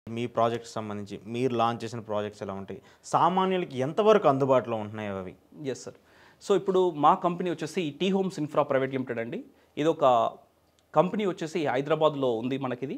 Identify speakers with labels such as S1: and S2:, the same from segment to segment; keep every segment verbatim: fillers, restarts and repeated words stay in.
S1: మీ projects సంబంధించి మీరు launch చేసిన ప్రాజెక్ట్స్ ఎలా ఉంటాయి, సామాన్యులకి ఎంతవరకు అందుబాటులో ఉంటున్నాయి అవి?
S2: Yes sir. సో ఇప్పుడు మా కంపెనీ వచ్చేసి T Homes Infra private limited అండి. ఇది ఒక కంపెనీ వచ్చేసి హైదరాబాద్లో ఉంది. మనకిది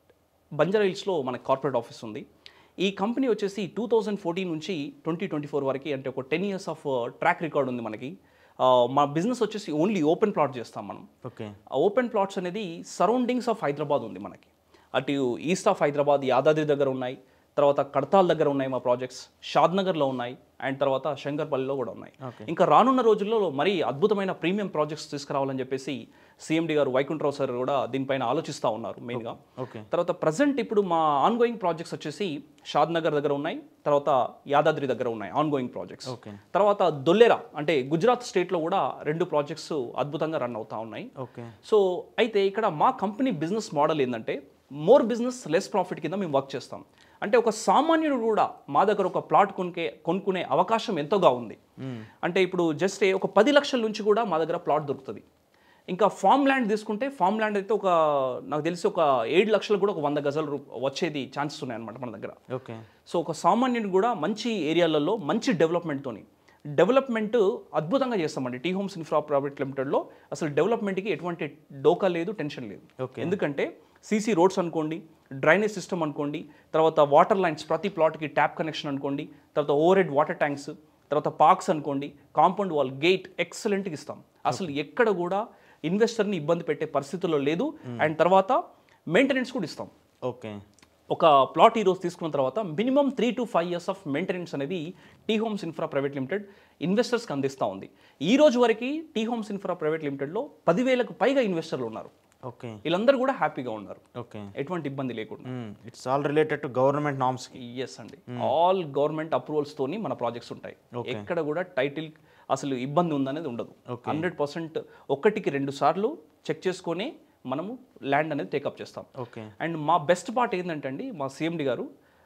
S2: బంజారా హిల్స్లో మనకి కార్పొరేట్ ఆఫీస్ ఉంది. ఈ కంపెనీ వచ్చేసి టూ థౌజండ్ ఫోర్టీన్ నుంచి ట్వంటీ ట్వంటీ ఫోర్ వరకు అంటే ఒక ten years of track record ఉంది మనకి. మా బిజినెస్ వచ్చేసి ఓన్లీ ఓపెన్ ప్లాట్ చేస్తాం మనం.
S1: ఓకే.
S2: ఆ ఓపెన్ ప్లాట్స్ అనేది సరౌండింగ్స్ ఆఫ్ హైదరాబాద్ ఉంది మనకి. అటు ఈస్ట్ ఆఫ్ హైదరాబాద్ యాదాద్రి దగ్గర ఉన్నాయి, తర్వాత కడతాల్ దగ్గర ఉన్నాయి మా ప్రాజెక్ట్స్, షాద్నగర్లో ఉన్నాయి, అండ్ తర్వాత శంకర్పల్లిలో కూడా ఉన్నాయి. ఇంకా రానున్న రోజుల్లో మరీ అద్భుతమైన ప్రీమియం ప్రాజెక్ట్స్ తీసుకురావాలని చెప్పేసి సీఎండి గారు వైకుంఠరావు సార్ కూడా దీనిపైన ఆలోచిస్తూ ఉన్నారు మెయిన్గా. తర్వాత ప్రజెంట్ ఇప్పుడు మా ఆన్ గోయింగ్ ప్రాజెక్ట్స్ వచ్చేసి షాద్నగర్ దగ్గర ఉన్నాయి, తర్వాత యాదాద్రి దగ్గర ఉన్నాయి ఆన్ గోయింగ్ ప్రాజెక్ట్స్. తర్వాత దొల్లేరా అంటే గుజరాత్ స్టేట్లో కూడా రెండు ప్రాజెక్ట్స్ అద్భుతంగా రన్ అవుతూ ఉన్నాయి. సో అయితే ఇక్కడ మా కంపెనీ బిజినెస్ మోడల్ ఏంటంటే మోర్ బిజినెస్ లెస్ ప్రాఫిట్ కింద మేము వర్క్ చేస్తాం. అంటే ఒక సామాన్యుడు కూడా మా దగ్గర ఒక ప్లాట్ కొనుకే కొనుక్కునే అవకాశం ఎంతోగా ఉంది. అంటే ఇప్పుడు జస్ట్ ఒక పది లక్షల నుంచి కూడా మా దగ్గర ప్లాట్ దొరుకుతుంది. ఇంకా ఫామ్ ల్యాండ్ తీసుకుంటే ఫామ్ ల్యాండ్ అయితే ఒక నాకు తెలిసి ఒక ఏడు లక్షలకు కూడా ఒక వంద గజాలు వచ్చేది ఛాన్సెస్ ఉన్నాయి అనమాట మన దగ్గర.
S1: ఓకే.
S2: సో ఒక సామాన్యుడు కూడా మంచి ఏరియాలలో మంచి డెవలప్మెంట్తోని డెవలప్మెంట్ అద్భుతంగా చేస్తామండి. టీ హోమ్స్ ఇన్ఫ్రా ప్రైవేట్ లిమిటెడ్లో అసలు డెవలప్మెంట్కి ఎటువంటి డోకా లేదు, టెన్షన్ లేదు. ఎందుకంటే సీసీ రోడ్స్ అనుకోండి, డ్రైనేజ్ సిస్టమ్ అనుకోండి, తర్వాత వాటర్ లైన్స్ ప్రతి ప్లాట్కి ట్యాప్ కనెక్షన్ అనుకోండి, తర్వాత ఓవర్ హెడ్ వాటర్ ట్యాంక్స్, తర్వాత పార్క్స్ అనుకోండి, కాంపౌండ్ వాల్, గేట్ ఎక్సలెంట్గా ఇస్తాం. అసలు ఎక్కడ కూడా ఇన్వెస్టర్ని ఇబ్బంది పెట్టే పరిస్థితుల్లో లేదు. అండ్ తర్వాత మెయింటెనెన్స్ కూడా ఇస్తాం. ఓకే. ఒక ప్లాట్ ఈరోజు తీసుకున్న తర్వాత minimum three to five years of maintenance అనేది T Homes Infra private Limited ఇన్వెస్టర్స్కి అందిస్తూ ఉంది. ఈ రోజు వరకు టీ హోమ్స్ ఇన్ఫ్రా ప్రైవేట్ లిమిటెడ్లో పదివేలకు పైగా ఇన్వెస్టర్లు ఉన్నారు.
S1: ఓకే.
S2: వీళ్ళందరూ కూడా హ్యాపీగా ఉన్నారు.
S1: ఓకే.
S2: ఎటువంటి ఇబ్బంది లేకుండా.
S1: It's all related to government norms.
S2: Yes అండి, ఆల్ గవర్నమెంట్ అప్రూవల్స్ తోని మన ప్రాజెక్ట్స్ ఉంటాయి. ఎక్కడ కూడా టైటిల్ అసలు ఇబ్బంది ఉందనేది ఉండదు. హండ్రెడ్ పర్సెంట్ ఒకటికి రెండు సార్లు చెక్ చేసుకొని మనము ల్యాండ్ అనేది టేకప్ చేస్తాం.
S1: ఓకే.
S2: అండ్ మా బెస్ట్ పార్ట్ ఏంటంటే అండి, మా సీఎండి గారు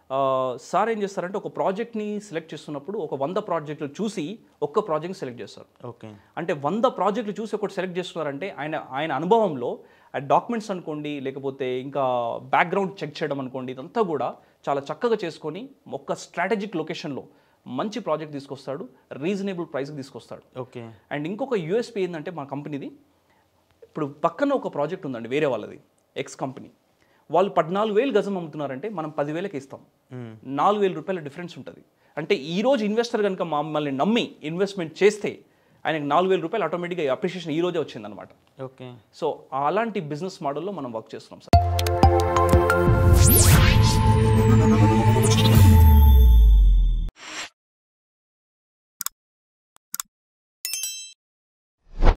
S2: సార్ ఏం చేస్తారంటే ఒక ప్రాజెక్ట్ని సెలెక్ట్ చేస్తున్నప్పుడు ఒక వంద ప్రాజెక్టులు చూసి ఒక్క ప్రాజెక్ట్ సెలెక్ట్ చేస్తారు.
S1: ఓకే.
S2: అంటే వంద ప్రాజెక్టులు చూసి ఒకటి సెలెక్ట్ చేస్తున్నారంటే ఆయన ఆయన అనుభవంలో ఆ డాక్యుమెంట్స్ అనుకోండి, లేకపోతే ఇంకా బ్యాక్గ్రౌండ్ చెక్ చేయడం అనుకోండి, ఇదంతా కూడా చాలా చక్కగా చేసుకొని ఒక స్ట్రాటజిక్ లొకేషన్లో మంచి ప్రాజెక్ట్ తీసుకొస్తాడు, రీజనబుల్ ప్రైస్కి తీసుకొస్తాడు.
S1: ఓకే.
S2: అండ్ ఇంకొక యూఎస్పీ ఏంటంటే మా కంపెనీది, ఇప్పుడు పక్కన ఒక ప్రాజెక్ట్ ఉందండి వేరే వాళ్ళది, ఎక్స్ కంపెనీ, వాళ్ళు పద్నాలుగు వేలు గజం అమ్ముతున్నారంటే మనం పదివేలకి ఇస్తాం. నాలుగు వేల రూపాయల డిఫరెన్స్ ఉంటుంది. అంటే ఈ రోజు ఇన్వెస్టర్ కనుక మమ్మల్ని నమ్మి ఇన్వెస్ట్మెంట్ చేస్తే ఆయనకు నాలుగు వేల రూపాయలు ఆటోమేటిక్గా అప్రిషియేషన్ ఈ రోజే వచ్చిందనమాట.
S1: ఓకే.
S2: సో అలాంటి బిజినెస్ మోడల్లో మనం వర్క్ చేస్తున్నాం సార్.